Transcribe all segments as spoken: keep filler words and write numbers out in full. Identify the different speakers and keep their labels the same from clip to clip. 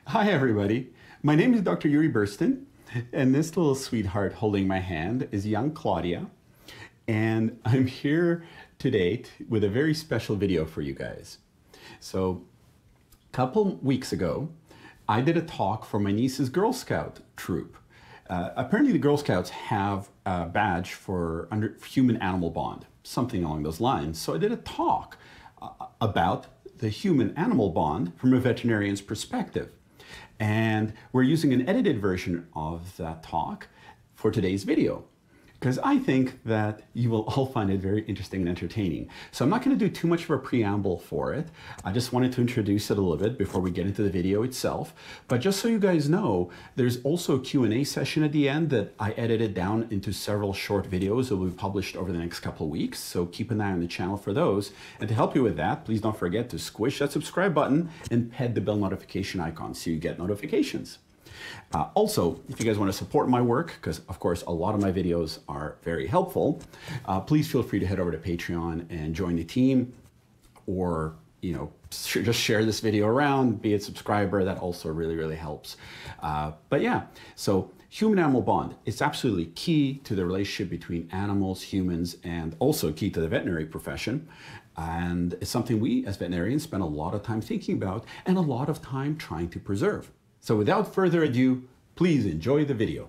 Speaker 1: Hi, everybody. My name is Doctor Yuri Burston, and this little sweetheart holding my hand is young Claudia. And I'm here today with a very special video for you guys. So, a couple weeks ago, I did a talk for my niece's Girl Scout troop. Uh, apparently, the Girl Scouts have a badge for under human-animal bond, something along those lines. So I did a talk uh, about the human-animal bond from a veterinarian's perspective. And we're using an edited version of that talk for today's video, because I think that you will all find it very interesting and entertaining. So I'm not going to do too much of a preamble for it. I just wanted to introduce it a little bit before we get into the video itself. But just so you guys know, there's also a Q and A session at the end that I edited down into several short videos that will be published over the next couple of weeks. So keep an eye on the channel for those. And to help you with that, please don't forget to squish that subscribe button and hit the bell notification icon so you get notifications. Uh, also, if you guys want to support my work, because of course a lot of my videos are very helpful, uh, please feel free to head over to Patreon and join the team, or you know, sh just share this video around, be a subscriber. That also really, really helps. Uh, but yeah, so human-animal bond is absolutely key to the relationship between animals, humans, and also key to the veterinary profession. And it's something we as veterinarians spend a lot of time thinking about and a lot of time trying to preserve. So without further ado, please enjoy the video.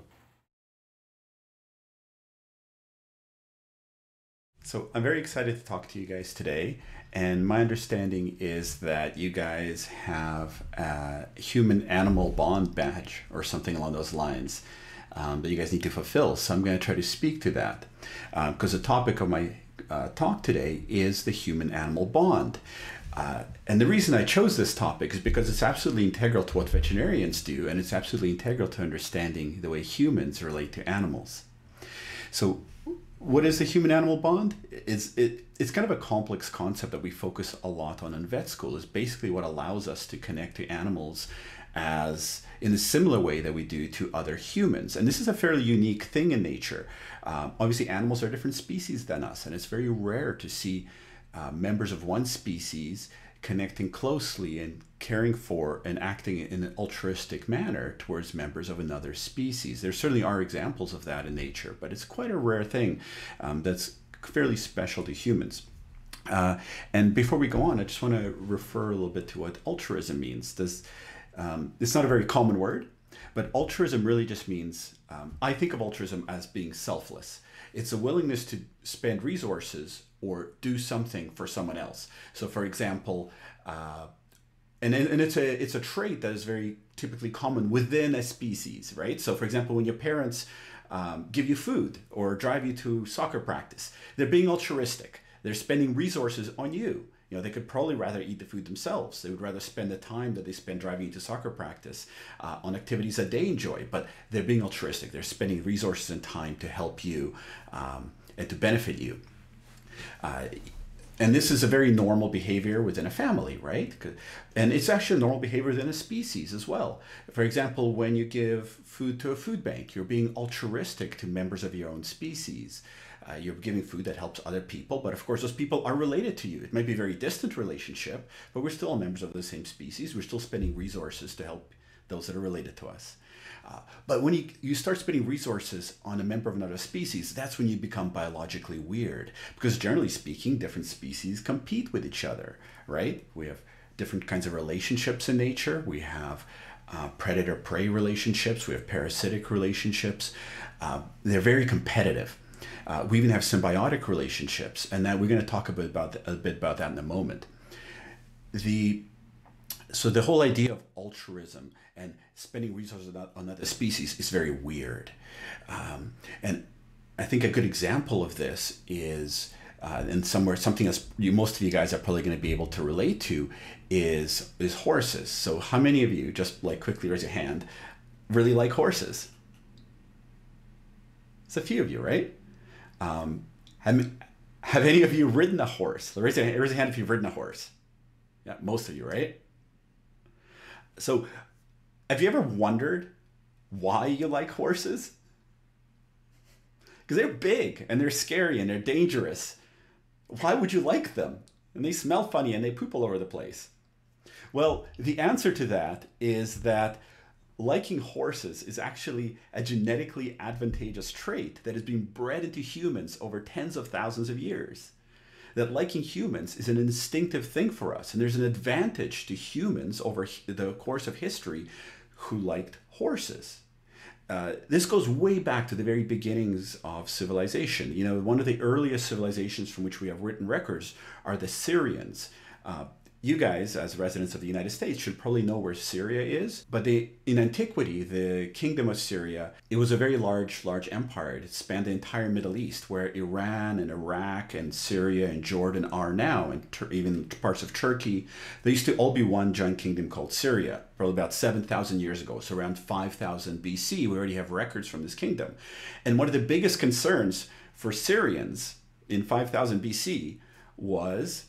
Speaker 1: So I'm very excited to talk to you guys today, and my understanding is that you guys have a human-animal bond badge or something along those lines um, that you guys need to fulfill. So I'm going to try to speak to that because um, the topic of my uh, talk today is the human-animal bond. Uh, and the reason I chose this topic is because it's absolutely integral to what veterinarians do, and it's absolutely integral to understanding the way humans relate to animals. So what is the human-animal bond? It's, it, it's kind of a complex concept that we focus a lot on in vet school. It's basically what allows us to connect to animals as in a similar way that we do to other humans. And this is a fairly unique thing in nature. Um, obviously, animals are different species than us, and it's very rare to see Uh, members of one species connecting closely and caring for and acting in an altruistic manner towards members of another species. There certainly are examples of that in nature, but it's quite a rare thing um, that's fairly special to humans. Uh, and before we go on, I just want to refer a little bit to what altruism means. Does, um, it's not a very common word, but altruism really just means, um, I think of altruism as being selfless. It's a willingness to spend resources or do something for someone else. So for example, uh, and, and it's a, it's a trait that is very typically common within a species, right? So for example, when your parents um, give you food or drive you to soccer practice, they're being altruistic. They're spending resources on you. You know, they could probably rather eat the food themselves. They would rather spend the time that they spend driving you to soccer practice uh, on activities that they enjoy, but they're being altruistic. They're spending resources and time to help you um, and to benefit you. Uh, and this is a very normal behavior within a family, right? And it's actually a normal behavior within a species as well. For example, when you give food to a food bank, you're being altruistic to members of your own species. Uh, you're giving food that helps other people, but of course those people are related to you. It might be a very distant relationship, but we're still members of the same species. We're still spending resources to help those that are related to us. Uh, but when you, you start spending resources on a member of another species, that's when you become biologically weird. Because generally speaking, different species compete with each other, right? We have different kinds of relationships in nature. We have uh, predator-prey relationships. We have parasitic relationships. Uh, they're very competitive. Uh, we even have symbiotic relationships, and that we're going to talk a bit about, a bit about that in a moment. The So the whole idea of altruism and spending resources on another species is very weird. Um, and I think a good example of this is, uh, and somewhere something else you, most of you guys are probably going to be able to relate to is, is horses. So how many of you, just like quickly raise your hand, really like horses? It's a few of you, right? Um, have, have any of you ridden a horse? Raise your, raise your hand if you've ridden a horse. Yeah, most of you, right? So have you ever wondered why you like horses? Because they're big and they're scary and they're dangerous. Why would you like them? And they smell funny and they poop all over the place. Well, the answer to that is that liking horses is actually a genetically advantageous trait that has been bred into humans over tens of thousands of years. That liking humans is an instinctive thing for us, and there's an advantage to humans over the course of history who liked horses. Uh, this goes way back to the very beginnings of civilization. You know, one of the earliest civilizations from which we have written records are the Syrians. Uh, you guys, as residents of the United States, should probably know where Syria is. But they, in antiquity, the kingdom of Syria, it was a very large, large empire. It spanned the entire Middle East, where Iran and Iraq and Syria and Jordan are now, and tur- even parts of Turkey. They used to all be one giant kingdom called Syria, probably about seven thousand years ago. So around five thousand B C, we already have records from this kingdom. And one of the biggest concerns for Syrians in five thousand B C was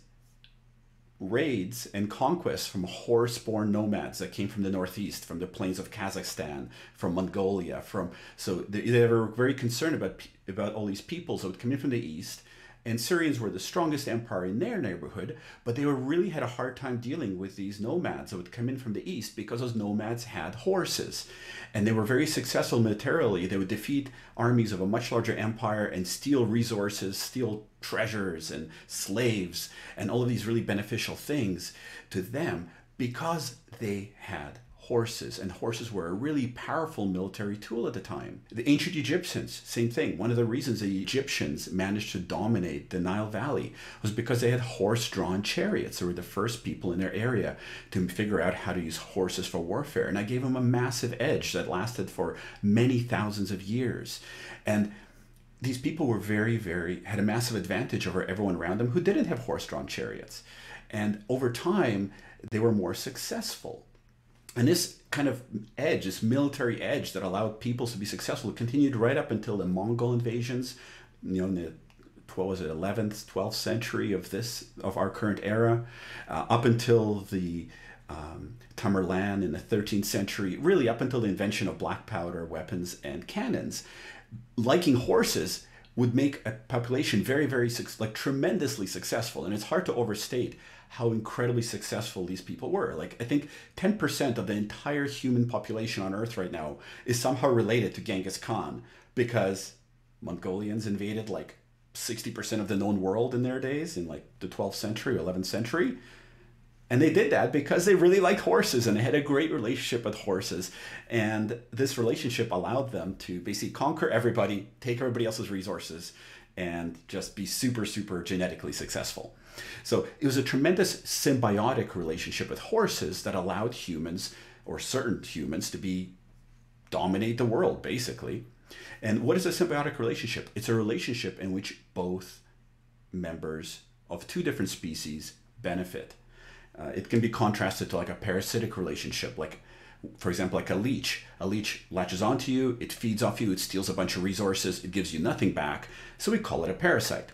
Speaker 1: raids and conquests from horse-borne nomads that came from the northeast, from the plains of Kazakhstan, from Mongolia, from so they, they were very concerned about about all these peoples that would come in from the east. And Syrians were the strongest empire in their neighborhood, but they were really had a hard time dealing with these nomads that would come in from the east because those nomads had horses. And they were very successful militarily. They would defeat armies of a much larger empire and steal resources, steal treasures and slaves and all of these really beneficial things to them because they had horses, and horses were a really powerful military tool at the time. The ancient Egyptians, same thing. One of the reasons the Egyptians managed to dominate the Nile Valley was because they had horse-drawn chariots. They were the first people in their area to figure out how to use horses for warfare, and that gave them a massive edge that lasted for many thousands of years. And these people were very, very, had a massive advantage over everyone around them who didn't have horse-drawn chariots. And over time, they were more successful. And this kind of edge, this military edge that allowed peoples to be successful, continued right up until the Mongol invasions, you know, in the what was it, eleventh, twelfth century of this of our current era, uh, up until the um, Tamerlan in the thirteenth century, really up until the invention of black powder weapons and cannons. Liking horses would make a population very, very like tremendously successful, and it's hard to overstate how incredibly successful these people were. Like, I think ten percent of the entire human population on Earth right now is somehow related to Genghis Khan, because Mongolians invaded like sixty percent of the known world in their days in like the twelfth century, eleventh century. And they did that because they really liked horses and they had a great relationship with horses. And this relationship allowed them to basically conquer everybody, take everybody else's resources, and just be super, super genetically successful. So it was a tremendous symbiotic relationship with horses that allowed humans, or certain humans, to be dominate the world, basically. And what is a symbiotic relationship? It's a relationship in which both members of two different species benefit. Uh, it can be contrasted to like a parasitic relationship, like, for example, like a leech. A leech latches onto you, it feeds off you, it steals a bunch of resources, it gives you nothing back, so we call it a parasite.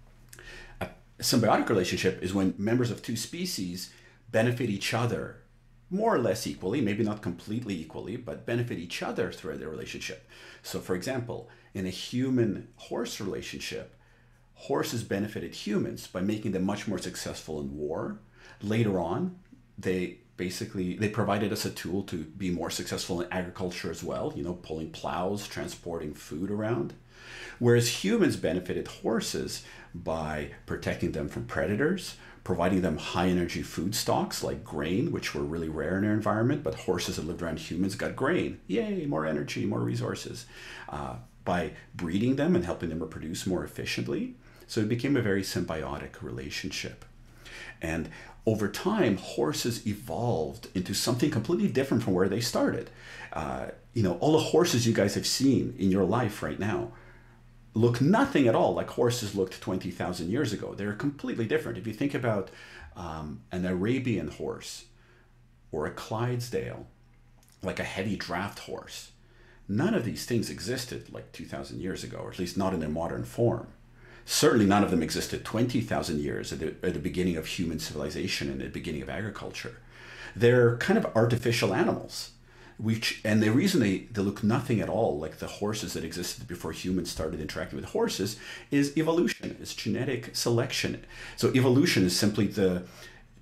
Speaker 1: A symbiotic relationship is when members of two species benefit each other more or less equally, maybe not completely equally, but benefit each other through their relationship. So for example, in a human-horse relationship, horses benefited humans by making them much more successful in war. Later on, they basically, they provided us a tool to be more successful in agriculture as well, you know, pulling plows, transporting food around. Whereas humans benefited horses by protecting them from predators, providing them high energy food stocks like grain, which were really rare in their environment, but horses that lived around humans got grain. Yay, more energy, more resources. Uh, by breeding them and helping them reproduce more efficiently. So it became a very symbiotic relationship. And over time, horses evolved into something completely different from where they started. Uh, you know, all the horses you guys have seen in your life right now look nothing at all like horses looked twenty thousand years ago. They're completely different. If you think about um, an Arabian horse or a Clydesdale, like a heavy draft horse, none of these things existed like two thousand years ago, or at least not in their modern form. Certainly none of them existed twenty thousand years at the, at the beginning of human civilization and the beginning of agriculture. They're kind of artificial animals. Which, and the reason they, they look nothing at all like the horses that existed before humans started interacting with horses is evolution, it's genetic selection. So evolution is simply the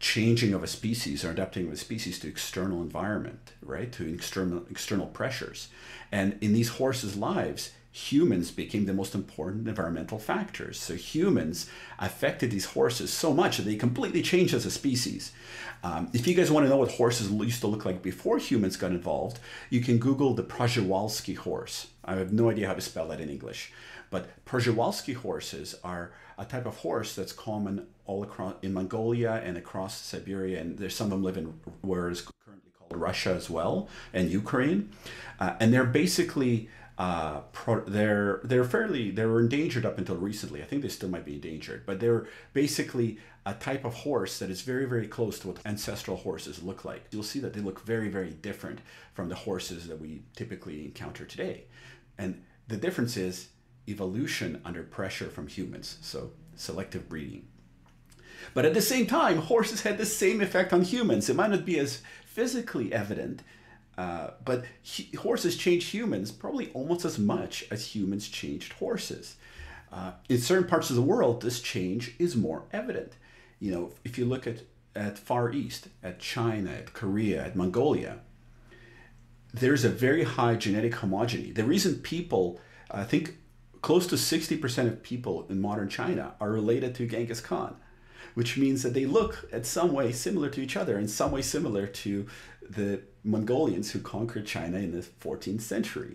Speaker 1: changing of a species or adapting of a species to external environment, right? To external external pressures. And in these horses' lives, humans became the most important environmental factors. So humans affected these horses so much that they completely changed as a species. Um, if you guys want to know what horses used to look like before humans got involved, you can Google the Przewalski horse. I have no idea how to spell that in English. But Przewalski horses are a type of horse that's common all across in Mongolia and across Siberia, and there's some of them live in where is currently called Russia as well, and Ukraine. Uh, and they're basically uh, pro they're they're fairly they were endangered up until recently. I think they still might be endangered, but they're basically a type of horse that is very, very close to what ancestral horses look like. You'll see that they look very, very different from the horses that we typically encounter today. And the difference is evolution under pressure from humans, so selective breeding. But at the same time, horses had the same effect on humans. It might not be as physically evident, uh, but he, horses changed humans probably almost as much as humans changed horses. Uh, in certain parts of the world, this change is more evident. You know, if you look at, at Far East, at China, at Korea, at Mongolia, there's a very high genetic homogeny. The reason people, I think, close to sixty percent of people in modern China are related to Genghis Khan, which means that they look at some way similar to each other, in some way similar to the Mongolians who conquered China in the fourteenth century.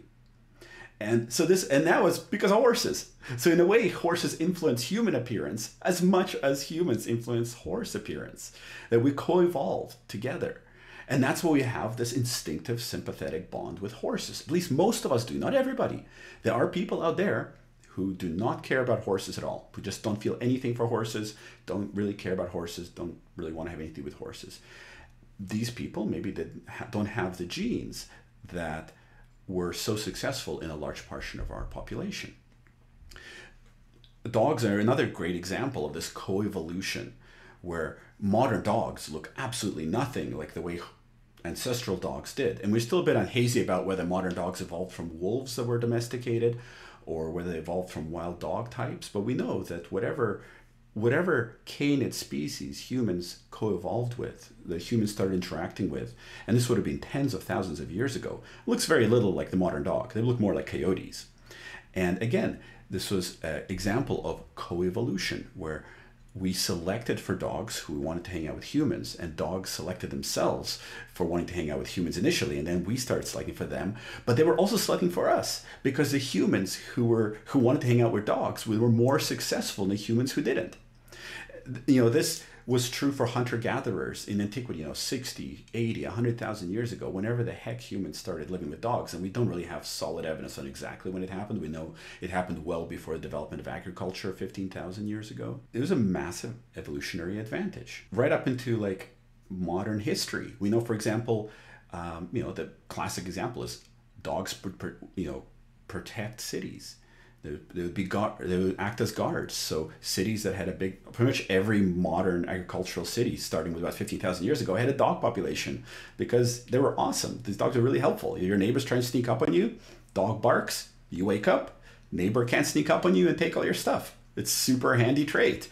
Speaker 1: And so this, and that was because of horses. So in a way, horses influence human appearance as much as humans influence horse appearance, that we co-evolved together. And that's why we have this instinctive sympathetic bond with horses. At least most of us do, not everybody. There are people out there who do not care about horses at all, who just don't feel anything for horses, don't really care about horses, don't really want to have anything to do with horses. These people maybe they don't have the genes that were so successful in a large portion of our population. Dogs are another great example of this co-evolution, where modern dogs look absolutely nothing like the way ancestral dogs did. And we're still a bit unhazy about whether modern dogs evolved from wolves that were domesticated or whether they evolved from wild dog types. But we know that whatever whatever canid species humans co-evolved with, that humans started interacting with, and this would have been tens of thousands of years ago, looks very little like the modern dog. They look more like coyotes. And again, this was an example of co-evolution, where we selected for dogs who wanted to hang out with humans, and dogs selected themselves for wanting to hang out with humans initially, and then we started selecting for them. But they were also selecting for us, because the humans who were who wanted to hang out with dogs, we were more successful than the humans who didn't. You know, this was true for hunter-gatherers in antiquity, you know, sixty, eighty, one hundred thousand years ago, whenever the heck humans started living with dogs. And we don't really have solid evidence on exactly when it happened. We know it happened well before the development of agriculture fifteen thousand years ago. It was a massive evolutionary advantage, right up into like modern history. We know, for example, um, you know, the classic example is dogs, you know, protect cities. They would be guard, they would act as guards. So cities that had a big, pretty much every modern agricultural city, starting with about fifteen thousand years ago, had a dog population because they were awesome. These dogs are really helpful. Your neighbor's trying to sneak up on you, dog barks, you wake up, neighbor can't sneak up on you and take all your stuff. It's super handy trait.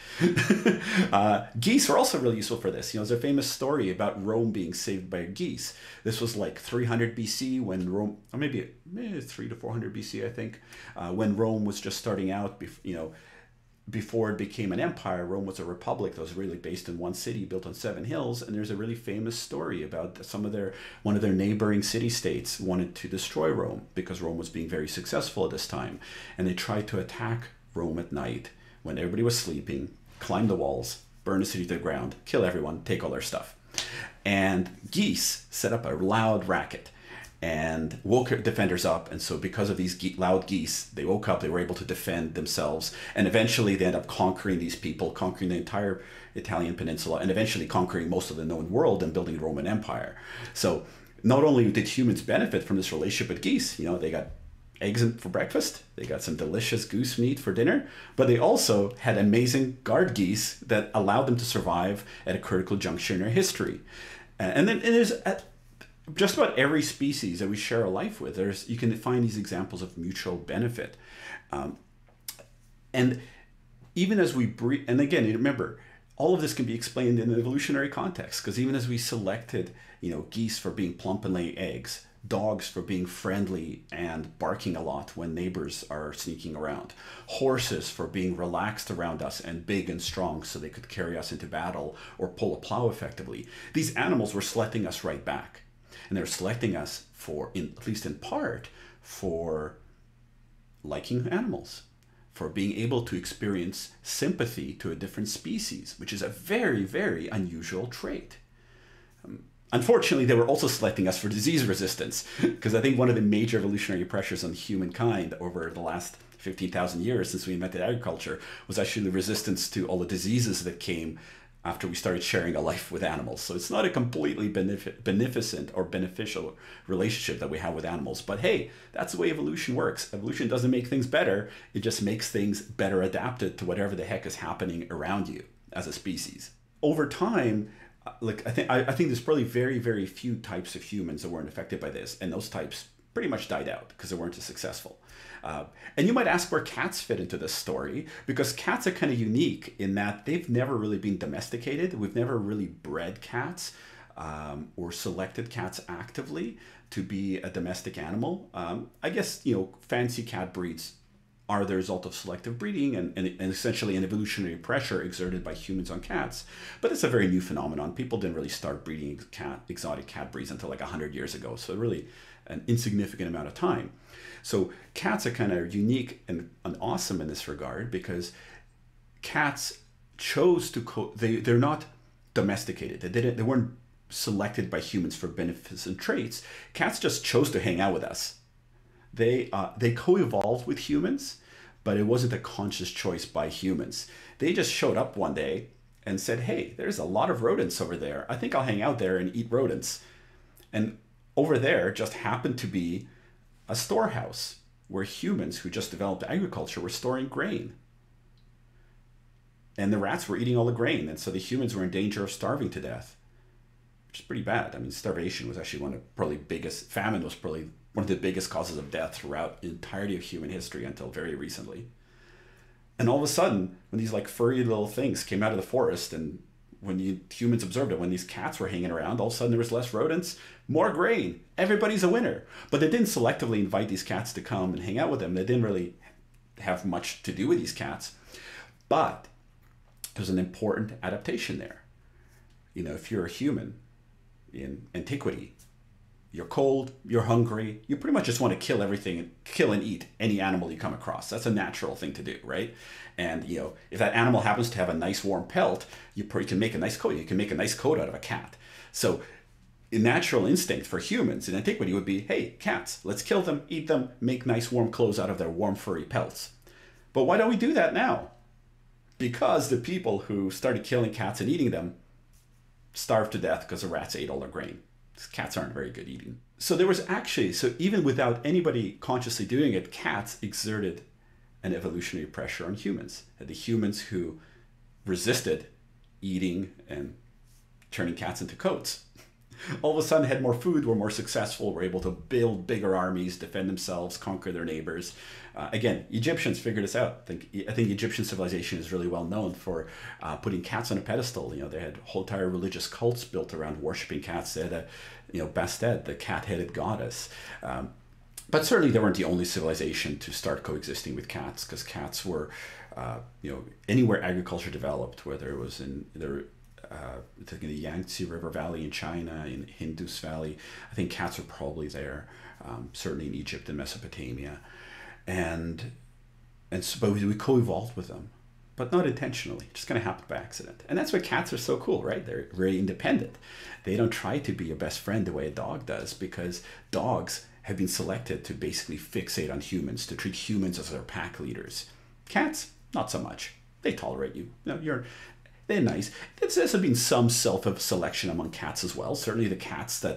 Speaker 1: uh, geese are also really useful for this. You know, there's a famous story about Rome being saved by geese. This was like three hundred B C when Rome, or maybe, maybe three to four hundred B C, I think, uh, when Rome was just starting out. You know, before it became an empire, Rome was a republic that was really based in one city, built on seven hills. And there's a really famous story about some of their one of their neighboring city-states wanted to destroy Rome because Rome was being very successful at this time, and they tried to attack Rome at night when everybody was sleeping, climb the walls, burn the city to the ground, kill everyone, take all their stuff. And geese set up a loud racket and woke defenders up. And so because of these ge loud geese, they woke up, they were able to defend themselves. And eventually they end up conquering these people, conquering the entire Italian peninsula, and eventually conquering most of the known world and building the Roman Empire. So not only did humans benefit from this relationship with geese, you know, they got eggs for breakfast, they got some delicious goose meat for dinner, but they also had amazing guard geese that allowed them to survive at a critical juncture in their history. And then and there's at just about every species that we share a life with, there's you can find these examples of mutual benefit. Um, and even as we breed, and again, remember, all of this can be explained in an evolutionary context, because even as we selected, you know, geese for being plump and laying eggs, dogs for being friendly and barking a lot when neighbors are sneaking around, horses for being relaxed around us and big and strong so they could carry us into battle or pull a plow effectively. These animals were selecting us right back. And they're selecting us for, in, at least in part, for liking animals, for being able to experience sympathy to a different species, which is a very, very unusual trait. Um, unfortunately, they were also selecting us for disease resistance, because I think one of the major evolutionary pressures on humankind over the last fifteen thousand years since we invented agriculture was actually the resistance to all the diseases that came after we started sharing a life with animals. So it's not a completely benefic beneficent or beneficial relationship that we have with animals. But hey, that's the way evolution works. Evolution doesn't make things better. It just makes things better adapted to whatever the heck is happening around you as a species. Over time, like I think I, I think there's probably very, very few types of humans that weren't affected by this. And those types pretty much died out because they weren't as successful. Uh, and you might ask where cats fit into this story, because cats are kind of unique in that they've never really been domesticated. We've never really bred cats um, or selected cats actively to be a domestic animal. Um, I guess, you know, fancy cat breeds are the result of selective breeding and, and, and essentially an evolutionary pressure exerted by humans on cats. But it's a very new phenomenon. People didn't really start breeding cat, exotic cat breeds until like one hundred years ago. So really an insignificant amount of time. So cats are kind of unique and, and awesome in this regard, because cats chose to, co they, they're not domesticated. They, didn't, they weren't selected by humans for benefits and traits. Cats just chose to hang out with us. They, uh, they co-evolved with humans, but it wasn't a conscious choice by humans. They just showed up one day and said, hey, there's a lot of rodents over there. I think I'll hang out there and eat rodents. And over there just happened to be a storehouse where humans who just developed agriculture were storing grain. And the rats were eating all the grain. And so the humans were in danger of starving to death, which is pretty bad. I mean, starvation was actually one of the probably biggest, famine was probably one of the biggest causes of death throughout the entirety of human history until very recently. And all of a sudden, when these like furry little things came out of the forest, and when you, humans observed it, when these cats were hanging around, all of a sudden there was less rodents, more grain. Everybody's a winner. But they didn't selectively invite these cats to come and hang out with them. They didn't really have much to do with these cats. But there's an important adaptation there. You know, if you're a human in antiquity, you're cold, you're hungry, you pretty much just want to kill everything, kill and eat any animal you come across. That's a natural thing to do, right? And, you know, if that animal happens to have a nice warm pelt, you probably can make a nice coat. You can make a nice coat out of a cat. So a natural instinct for humans in antiquity would be, hey, cats, let's kill them, eat them, make nice warm clothes out of their warm furry pelts. But why don't we do that now? Because the people who started killing cats and eating them starved to death because the rats ate all their grain. Cats aren't very good eating. So there was actually, so even without anybody consciously doing it, cats exerted an evolutionary pressure on humans. And the humans who resisted eating and turning cats into coats, all of a sudden had more food, were more successful, were able to build bigger armies, defend themselves, conquer their neighbors. Uh, again, Egyptians figured this out. I think, I think Egyptian civilization is really well known for uh, putting cats on a pedestal. You know, they had whole entire religious cults built around worshiping cats. They had a, you know, Bastet, the cat-headed goddess. Um, but certainly they weren't the only civilization to start coexisting with cats, because cats were, uh, you know, anywhere agriculture developed, whether it was in their Uh, in the Yangtze River Valley in China, in Indus Valley. I think cats are probably there, um, certainly in Egypt and Mesopotamia. And, and so, but we co-evolved with them, but not intentionally, just kind of happened by accident. And that's why cats are so cool, right? They're very independent. They don't try to be a best friend the way a dog does, because dogs have been selected to basically fixate on humans, to treat humans as their pack leaders. Cats, not so much. They tolerate you. You know, you're They're nice. There's been some self-selection among cats as well. Certainly the cats that,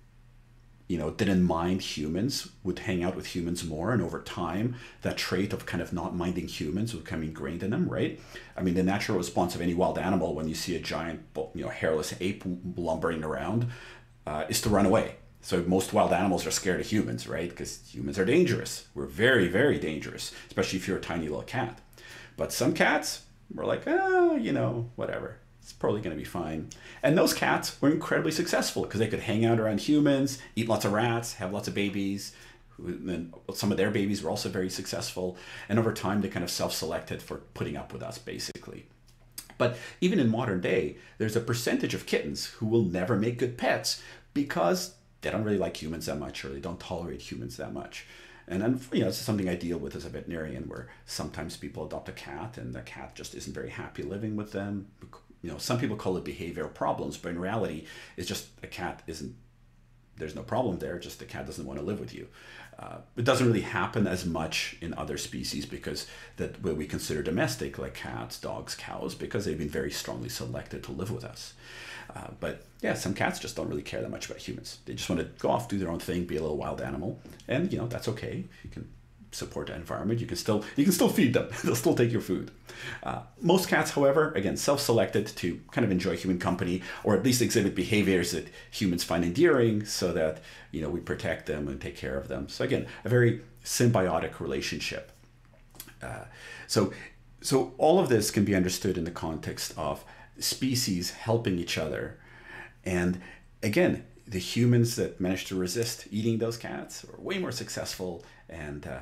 Speaker 1: you know, didn't mind humans would hang out with humans more. And over time, that trait of kind of not minding humans would become ingrained in them, right? I mean, the natural response of any wild animal when you see a giant, you know, hairless ape lumbering around uh, is to run away. So most wild animals are scared of humans, right? Because humans are dangerous. We're very, very dangerous, especially if you're a tiny little cat. But some cats, we're like, ah, you know, whatever. it's probably going to be fine. And those cats were incredibly successful because they could hang out around humans, eat lots of rats, have lots of babies. And then some of their babies were also very successful. And over time, they kind of self-selected for putting up with us, basically. But even in modern day, there's a percentage of kittens who will never make good pets because they don't really like humans that much, or they don't tolerate humans that much. And then, you know, it's something I deal with as a veterinarian, where sometimes people adopt a cat and the cat just isn't very happy living with them. You know, some people call it behavioral problems, but in reality, it's just a cat isn't, there's no problem there, just the cat doesn't want to live with you. Uh, it doesn't really happen as much in other species because that what we consider domestic, like cats, dogs, cows, because they've been very strongly selected to live with us. Uh, but yeah, some cats just don't really care that much about humans. They just want to go off, do their own thing, be a little wild animal, and you know that's okay. You can support that environment. You can still you can still feed them. They'll still take your food. Uh, most cats, however, again, self-selected to kind of enjoy human company, or at least exhibit behaviors that humans find endearing, so that you know we protect them and take care of them. So again, a very symbiotic relationship. Uh, so so all of this can be understood in the context of species helping each other. And again, the humans that managed to resist eating those cats are way more successful. And uh,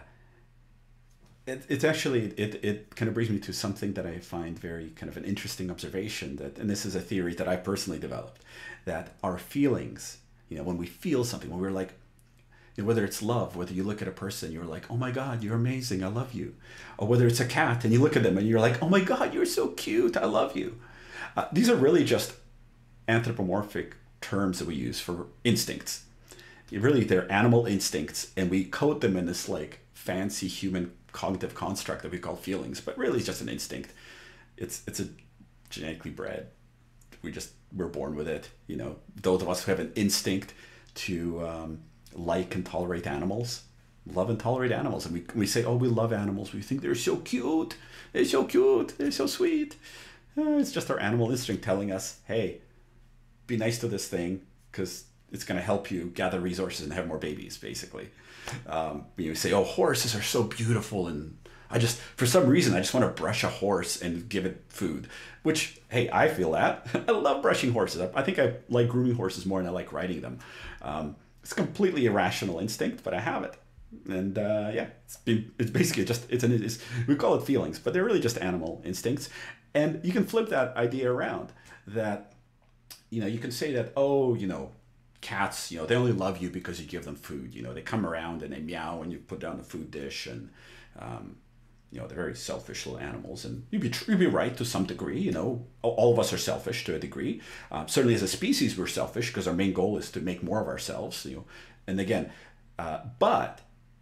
Speaker 1: it, it's actually, it, it kind of brings me to something that I find very kind of an interesting observation, that, and this is a theory that I personally developed, that our feelings, you know, when we feel something, when we're like, you know, whether it's love, whether you look at a person, you're like, oh my God, you're amazing, I love you. Or whether it's a cat and you look at them and you're like, oh my God, you're so cute, I love you. Uh, these are really just anthropomorphic terms that we use for instincts. Really, they're animal instincts, and we code them in this like fancy human cognitive construct that we call feelings, but really it's just an instinct. It's it's a genetically bred. We just we're born with it. You know, those of us who have an instinct to um, like and tolerate animals, love and tolerate animals, and we we say, oh, we love animals. We think they're so cute. They're so cute. They're so sweet. Uh, it's just our animal instinct telling us, hey, be nice to this thing because it's going to help you gather resources and have more babies, basically. Um, you say, oh, horses are so beautiful, and I just, for some reason, I just want to brush a horse and give it food, which, hey, I feel that. I love brushing horses. I think I like grooming horses more than I like riding them. Um, it's a completely irrational instinct, but I have it. And uh, yeah, it's, been, it's basically just, it's an, it's, we call it feelings, but they're really just animal instincts. And you can flip that idea around, that, you know, you can say that, oh, you know, cats, you know, they only love you because you give them food. You know, they come around and they meow when you put down the food dish, and, um, you know, they're very selfish little animals. And you'd be, you'd be right to some degree. You know, all of us are selfish to a degree. Uh, certainly as a species, we're selfish because our main goal is to make more of ourselves, you know. And again, uh, but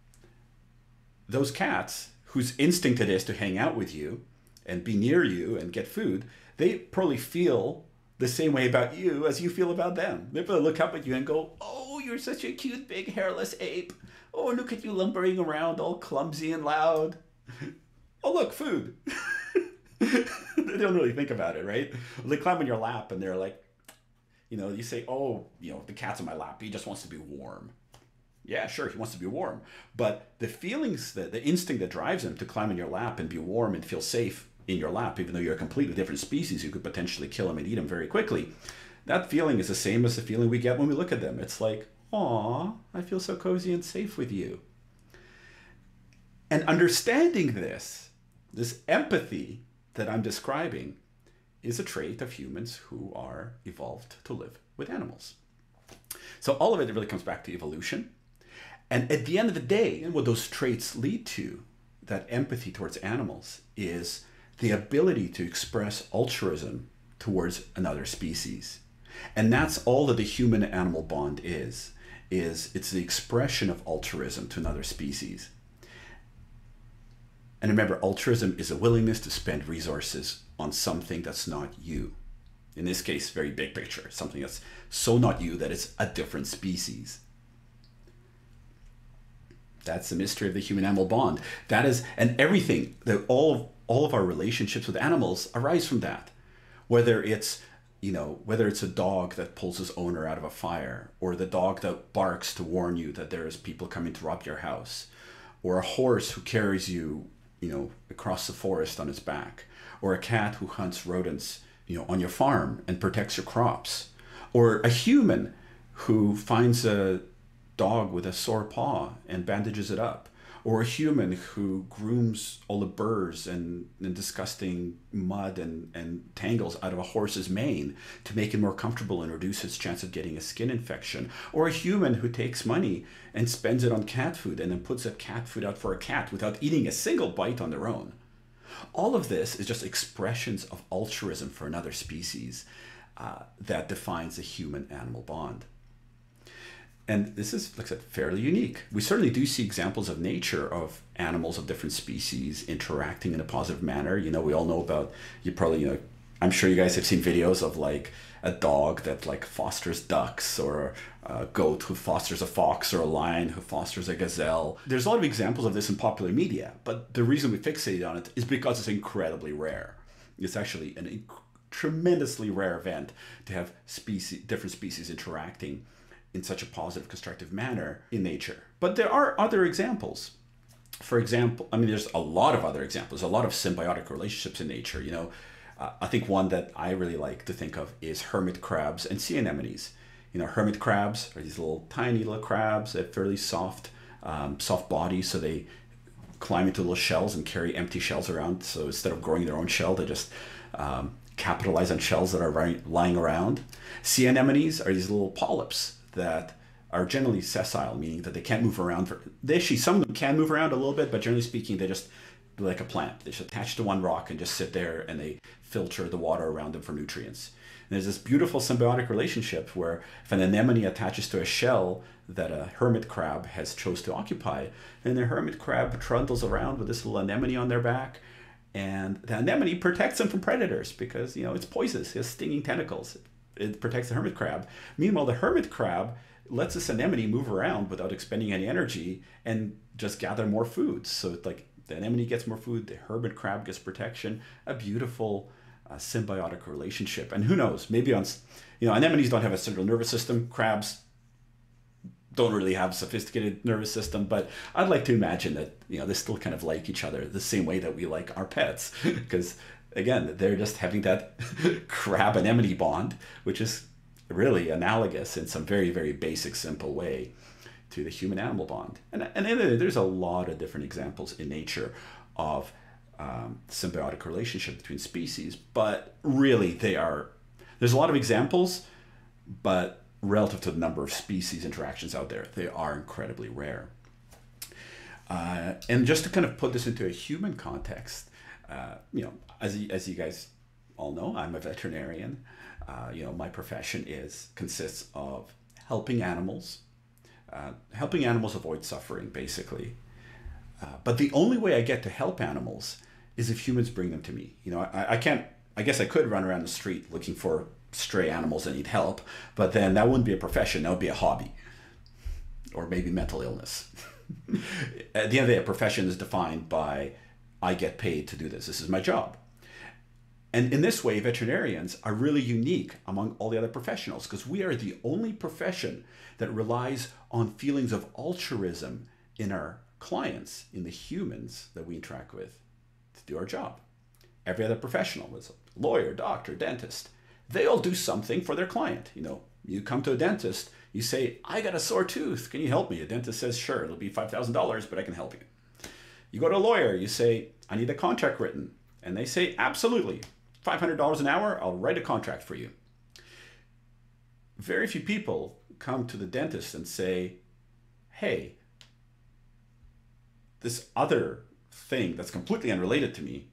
Speaker 1: those cats whose instinct it is to hang out with you and be near you and get food, they probably feel the same way about you as you feel about them. They probably look up at you and go, oh, you're such a cute, big, hairless ape. Oh, look at you lumbering around all clumsy and loud. Oh, look, food. They don't really think about it, right? They climb on your lap and they're like, you know, you say, oh, you know, the cat's on my lap. He just wants to be warm. Yeah, sure, he wants to be warm. But the feelings, that the instinct that drives him to climb on your lap and be warm and feel safe in your lap, even though you're a completely different species, you could potentially kill him and eat him very quickly. That feeling is the same as the feeling we get when we look at them. It's like, aw, I feel so cozy and safe with you. And understanding this, this empathy that I'm describing, is a trait of humans who are evolved to live with animals. So all of it really comes back to evolution. And at the end of the day, and what those traits lead to, that empathy towards animals, is the ability to express altruism towards another species. And that's all that the human-animal bond is, is it's the expression of altruism to another species. And remember, altruism is a willingness to spend resources on something that's not you. In this case, very big picture, something that's so not you that it's a different species. That's the mystery of the human-animal bond. That is, and everything, that all of, all of our relationships with animals arise from that. Whether it's, you know, whether it's a dog that pulls his owner out of a fire, or the dog that barks to warn you that there's people coming to rob your house, or a horse who carries you, you know, across the forest on its back, or a cat who hunts rodents you know, on your farm and protects your crops, or a human who finds a dog with a sore paw and bandages it up, or a human who grooms all the burrs and, and disgusting mud and, and tangles out of a horse's mane to make it more comfortable and reduce its chance of getting a skin infection, or a human who takes money and spends it on cat food and then puts that cat food out for a cat without eating a single bite on their own. All of this is just expressions of altruism for another species uh, that defines the human-animal bond. And this is, like I said, fairly unique. We certainly do see examples of nature of animals of different species interacting in a positive manner. You know, we all know about, you probably, you know, I'm sure you guys have seen videos of like a dog that like fosters ducks, or a goat who fosters a fox, or a lion who fosters a gazelle. There's a lot of examples of this in popular media, but the reason we fixate on it is because it's incredibly rare. It's actually an inc- tremendously rare event to have species, different species interacting in such a positive, constructive manner in nature. But there are other examples. For example, I mean, there's a lot of other examples, a lot of symbiotic relationships in nature. You know, uh, I think one that I really like to think of is hermit crabs and sea anemones. You know, hermit crabs are these little tiny little crabs that have fairly soft, um, soft bodies, so they climb into little shells and carry empty shells around. So instead of growing their own shell, they just um, capitalize on shells that are lying around. Sea anemones are these little polyps that are generally sessile, meaning that they can't move around. For, they actually, some of them can move around a little bit, but generally speaking, they just, like a plant, they just attach to one rock and just sit there, and they filter the water around them for nutrients. And there's this beautiful symbiotic relationship where if an anemone attaches to a shell that a hermit crab has chose to occupy, then the hermit crab trundles around with this little anemone on their back, and the anemone protects them from predators because, you know, it's poisonous, it has stinging tentacles. It protects the hermit crab. Meanwhile, the hermit crab lets this anemone move around without expending any energy and just gather more food. So it's like the anemone gets more food, the hermit crab gets protection, a beautiful uh, symbiotic relationship. And who knows, maybe on, you know, anemones don't have a central nervous system, crabs don't really have a sophisticated nervous system, but I'd like to imagine that, you know, they still kind of like each other the same way that we like our pets, because again, they're just having that crab anemone bond, which is really analogous in some very, very basic, simple way to the human-animal bond. And, and there's a lot of different examples in nature of um, symbiotic relationship between species, but really they are, there's a lot of examples, but relative to the number of species interactions out there, they are incredibly rare. Uh, and just to kind of put this into a human context, uh, you know, as you, as you guys all know, I'm a veterinarian. Uh, you know, my profession is consists of helping animals, uh, helping animals avoid suffering, basically. Uh, but the only way I get to help animals is if humans bring them to me. You know, I, I can't. I guess I could run around the street looking for stray animals that need help, but then that wouldn't be a profession. That would be a hobby, or maybe mental illness. At the end of the day, a profession is defined by I get paid to do this. This is my job. And in this way, veterinarians are really unique among all the other professionals because we are the only profession that relies on feelings of altruism in our clients, in the humans that we interact with to do our job. Every other professional, was a lawyer, doctor, dentist, they all do something for their client. You know, you come to a dentist, you say, I got a sore tooth. Can you help me? A dentist says, sure, it'll be five thousand dollars, but I can help you. You go to a lawyer, you say, I need a contract written. And they say, absolutely, five hundred dollars an hour, I'll write a contract for you. Very few people come to the dentist and say, hey, this other thing that's completely unrelated to me,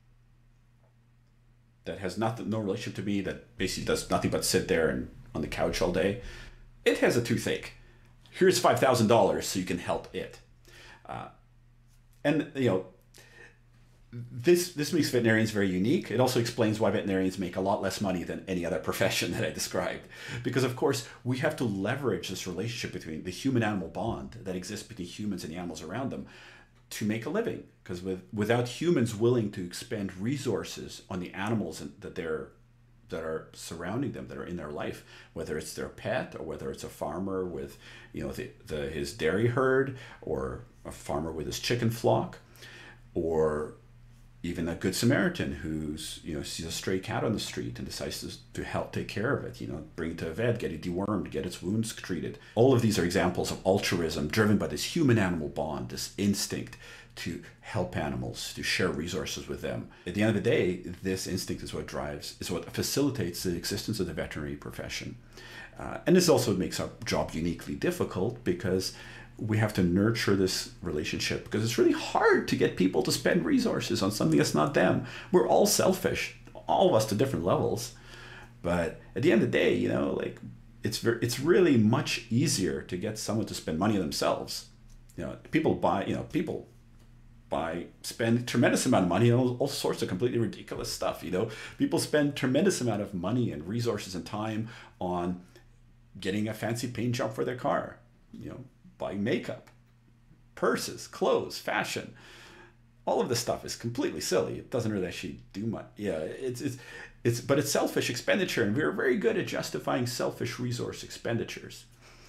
Speaker 1: that has nothing, no relationship to me, that basically does nothing but sit there and on the couch all day, it has a toothache. Here's five thousand dollars so you can help it. Uh, and, you know, This this makes veterinarians very unique. It also explains why veterinarians make a lot less money than any other profession that I described. Because, of course, we have to leverage this relationship between the human-animal bond that exists between humans and the animals around them to make a living. Because with, without humans willing to expend resources on the animals that they're that are surrounding them, that are in their life, whether it's their pet or whether it's a farmer with, you know, the, the his dairy herd, or a farmer with his chicken flock, or even a good Samaritan who's, you know, sees a stray cat on the street and decides to, to help take care of it, you know, bring it to a vet, get it dewormed, get its wounds treated. All of these are examples of altruism driven by this human animal bond, this instinct to help animals, to share resources with them. At the end of the day, this instinct is what drives, is what facilitates the existence of the veterinary profession. Uh, and this also makes our job uniquely difficult because we have to nurture this relationship, because it's really hard to get people to spend resources on something that's not them. We're all selfish, all of us to different levels. But at the end of the day, you know, like it's very, it's really much easier to get someone to spend money on themselves. You know, people buy, you know, people buy, spend a tremendous amount of money on all, all sorts of completely ridiculous stuff. You know, people spend tremendous amount of money and resources and time on getting a fancy paint job for their car, you know, buying makeup, purses, clothes, fashion. All of this stuff is completely silly. It doesn't really actually do much. Yeah, it's it's it's but it's selfish expenditure, and we're very good at justifying selfish resource expenditures.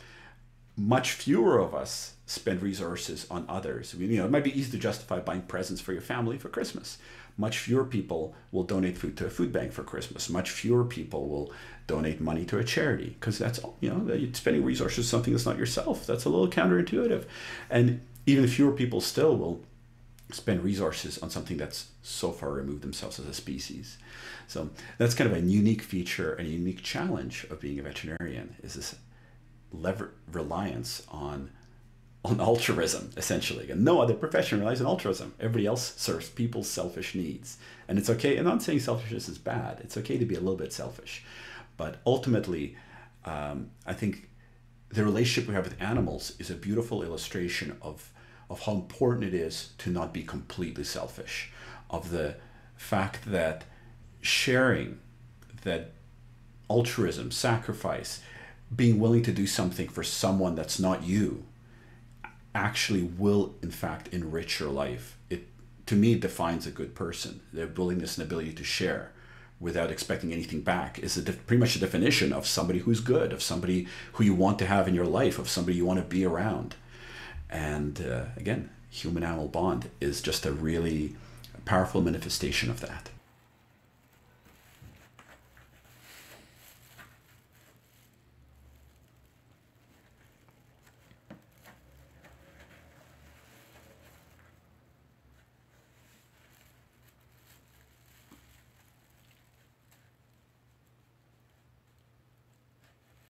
Speaker 1: Much fewer of us spend resources on others. I mean, you know, it might be easy to justify buying presents for your family for Christmas. Much fewer people will donate food to a food bank for Christmas. Much fewer people will donate money to a charity, because that's, you know, you're spending resources on something that's not yourself. That's a little counterintuitive. And even fewer people still will spend resources on something that's so far removed themselves as a species. So that's kind of a unique feature and a unique challenge of being a veterinarian, is this lever reliance on on altruism, essentially. And no other profession relies on altruism. Everybody else serves people's selfish needs. And it's okay, I'm not saying selfishness is bad. It's okay to be a little bit selfish. But ultimately, um, I think the relationship we have with animals is a beautiful illustration of, of how important it is to not be completely selfish, of the fact that sharing, that altruism, sacrifice, being willing to do something for someone that's not you, actually will in fact enrich your life. It, to me, defines a good person. Their willingness and ability to share without expecting anything back is a pretty much a definition of somebody who's good, of somebody who you want to have in your life, of somebody you want to be around. And uh, again, human-animal bond is just a really powerful manifestation of that.